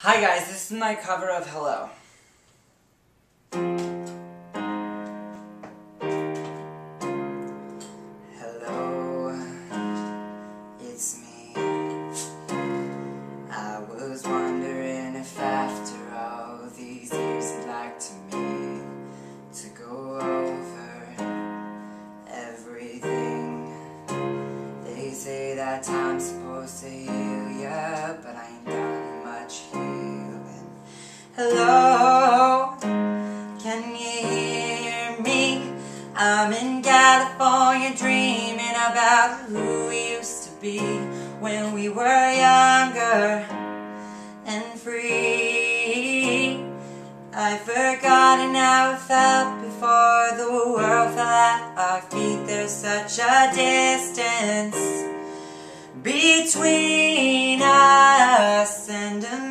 Hi guys, this is my cover of Hello. Hello, it's me. I was wondering if after all these years you'd like me to go over everything. They say that time's supposed to heal ya, but I ain't done much healing. Hello, can you hear me? I'm in California dreaming about who we used to be when we were younger and free. I've forgotten how it felt before the world fell at our feet. There's such a distance between us and a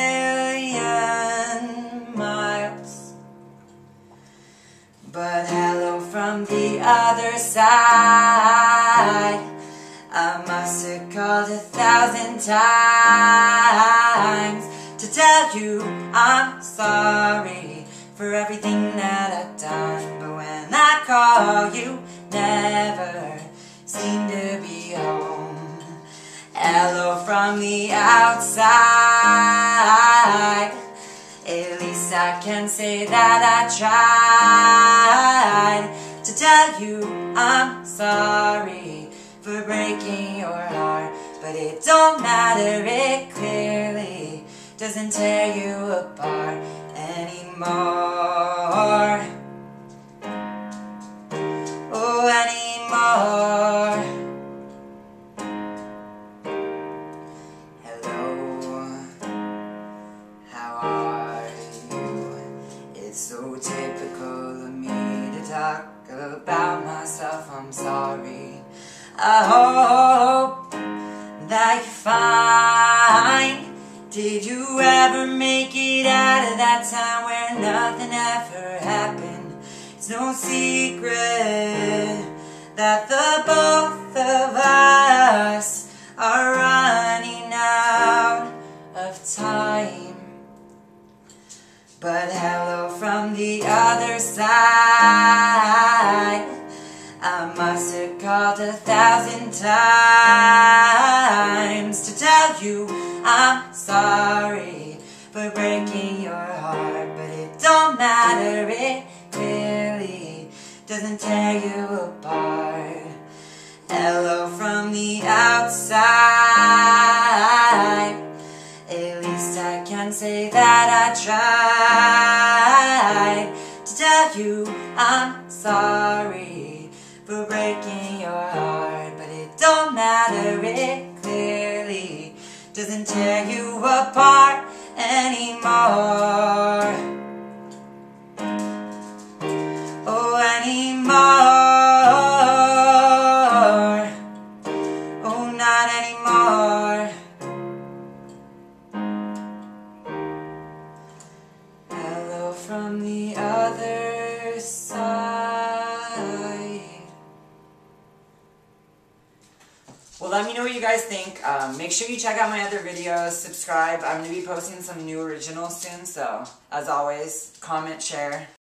million miles. But hello from the other side. I must have called 1,000 times to tell you I'm sorry for everything that I've done. But when I call, you never seem to be home. Hello from the outside. At least I can say that I tried to tell you I'm sorry for breaking your heart. But it don't matter, it clearly doesn't tear you apart anymore. Oh, anymore. Hello, how are you? It's so typical of me to talk about myself. I'm sorry. I hope that you're fine. Did you ever make it out of that time where nothing ever happened? It's no secret that the both of us are running out of time. But hello from the other side. I must have called 1,000 times to tell you I'm sorry for breaking your heart. But it don't matter, it clearly doesn't tear you apart. Hello from the outside. At least I can say that I tried to tell you I'm sorry for breaking your heart. But it don't matter, it clearly doesn't tear you apart anymore. Oh, anymore. Oh, not anymore. Hello from the other side. Well, let me know what you guys think. Make sure you check out my other videos, subscribe. I'm going to be posting some new originals soon, so as always, comment, share.